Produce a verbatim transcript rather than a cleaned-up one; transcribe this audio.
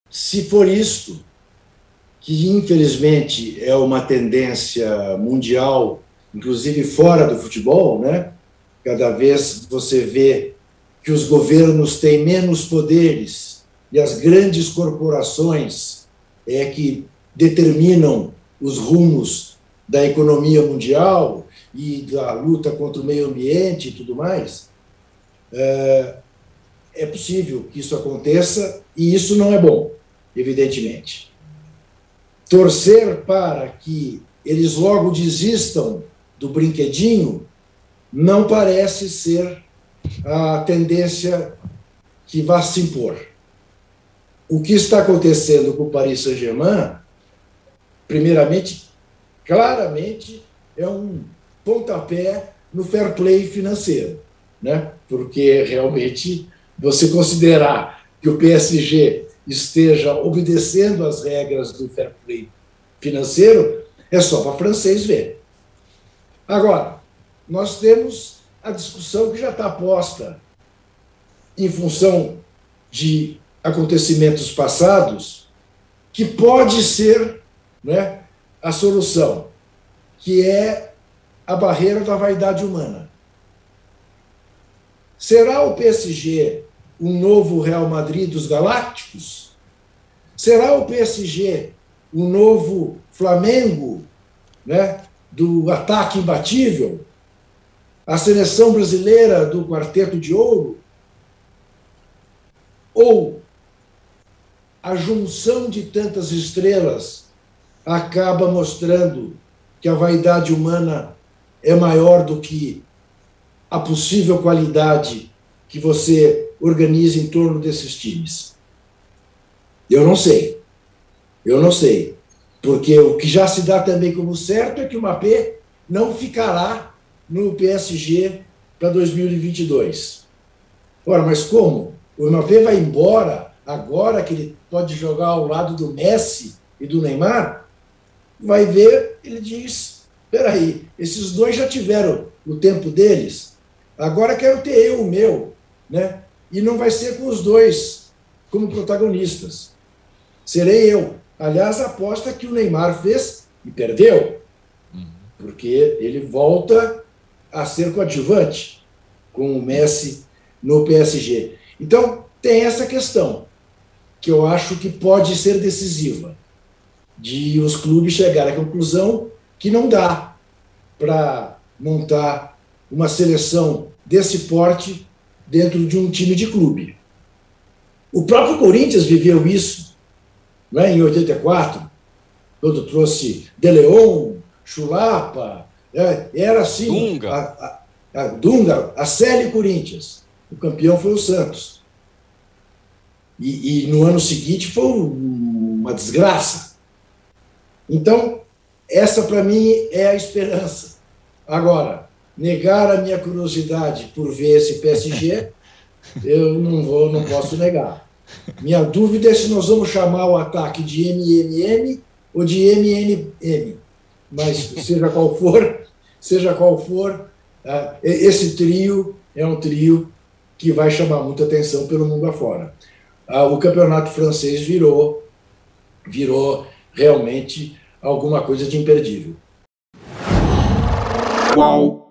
Se for isto, que infelizmente é uma tendência mundial, inclusive fora do futebol, né? Cada vez você vê que os governos têm menos poderes e as grandes corporações é que determinam os rumos da economia mundial e da luta contra o meio ambiente e tudo mais. É, é possível que isso aconteça e isso não é bom, evidentemente. Torcer para que eles logo desistam do brinquedinho não parece ser a tendência que vai se impor. O que está acontecendo com o Paris Saint-Germain, primeiramente, claramente, é um pontapé no fair play financeiro, né? Porque realmente você considerar que o P S G esteja obedecendo às regras do fair play financeiro é só para francês ver. Agora, nós temos a discussão que já está posta em função de acontecimentos passados, que pode ser, né, a solução, que é a barreira da vaidade humana. Será o P S G um novo Real Madrid dos Galácticos? Será o P S G um novo Flamengo, né, do ataque imbatível? A seleção brasileira do Quarteto de Ouro? Ou a junção de tantas estrelas acaba mostrando que a vaidade humana é maior do que a possível qualidade que você organiza em torno desses times? Eu não sei. Eu não sei. Porque o que já se dá também como certo é que o Mbappé não ficará no P S G para dois mil e vinte e dois. Ora, mas como? O Mbappé vai embora agora que ele pode jogar ao lado do Messi e do Neymar? Vai ver, ele diz, espera aí, esses dois já tiveram o tempo deles, agora quero ter eu o meu, né? E não vai ser com os dois como protagonistas. Serei eu. Aliás, a aposta que o Neymar fez e perdeu, porque ele volta a ser coadjuvante com o Messi no P S G. Então, tem essa questão, que eu acho que pode ser decisiva, de os clubes chegarem à conclusão que não dá para montar uma seleção desse porte dentro de um time de clube. O próprio Corinthians viveu isso, não é? Em oitenta e quatro, quando trouxe De Leon, Chulapa, é, era assim, Dunga. A, a, a Dunga, a Série Corinthians. O campeão foi o Santos. E, e no ano seguinte foi uma desgraça. Então, essa para mim é a esperança. Agora, negar a minha curiosidade por ver esse P S G, eu não vou, não posso negar. Minha dúvida é se nós vamos chamar o ataque de M M M ou de M N M. Mas seja qual for, seja qual for, esse trio é um trio que vai chamar muita atenção pelo mundo afora. O campeonato francês virou, virou realmente alguma coisa de imperdível. Qual?